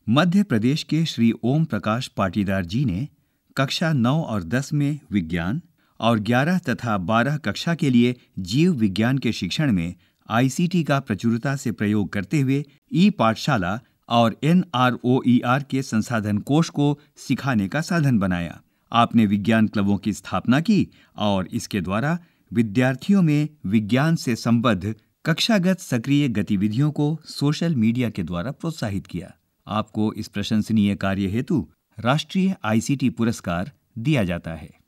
मध्य प्रदेश के श्री ओम प्रकाश पाटीदार जी ने कक्षा 9 और 10 में विज्ञान और 11 तथा 12 कक्षा के लिए जीव विज्ञान के शिक्षण में आईसीटी का प्रचुरता से प्रयोग करते हुए ई पाठशाला और एनआरओईआर के संसाधन कोष को सिखाने का साधन बनाया। आपने विज्ञान क्लबों की स्थापना की और इसके द्वारा विद्यार्थियों में विज्ञान से संबद्ध कक्षागत सक्रिय गतिविधियों को सोशल मीडिया के द्वारा प्रोत्साहित किया। आपको इस प्रशंसनीय कार्य हेतु राष्ट्रीय आईसीटी पुरस्कार दिया जाता है।